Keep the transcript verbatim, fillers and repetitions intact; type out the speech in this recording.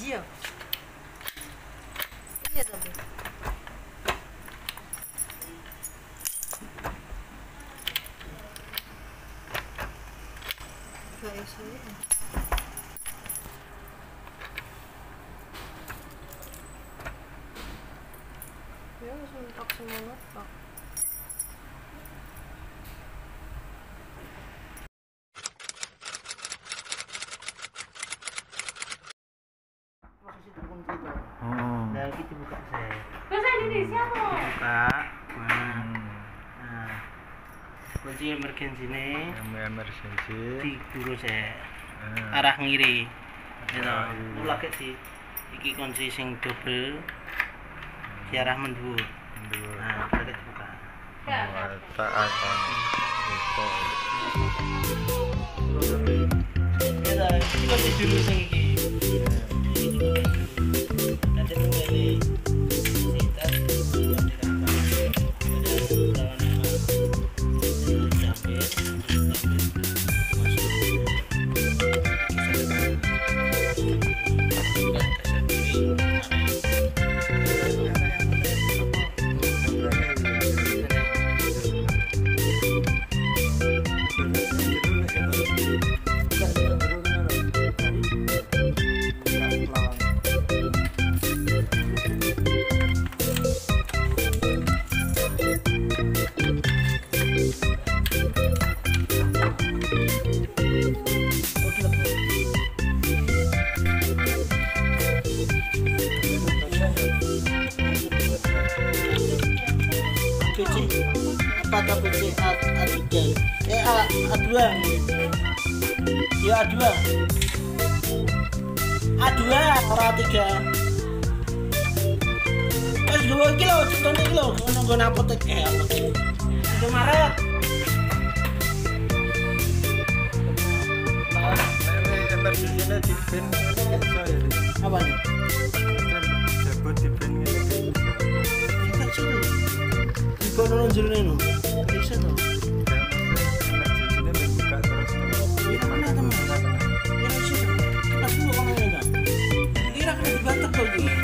biji ya. Iya tapi. Kayak sih. Ya langsung tak semangat pak. Posisi terkunci tuh. Oh. Nah gitu buka saya. Bahasa Indonesia kok. Buka. Nah. Hmm. Nah. Kunci emergency nih. Emergency. Di guru saya. Hmm. Arah ngiri. Gitu. Arah ngiri. Mulai di iki kunci sing double. Di arah mendhuwur. Mendhuwur. Nah, boleh dibuka. Oh, tak akan. Bisa. Ya, iki kunci dulu sing iki. Nanti mulai kita apa P C A A3 eh A A2 ya A2 A2 ora A3 wis dua iki lho contohnya iki lho nunggu apotek eh apotek itu Maret Emergency di pin apa nih sebut di pin ini enggak sih di kono jerone no bisa tuh emergency membuka terus ini mana teman ya sih pas lu ngomongnya enggak kira kira dibantu tuh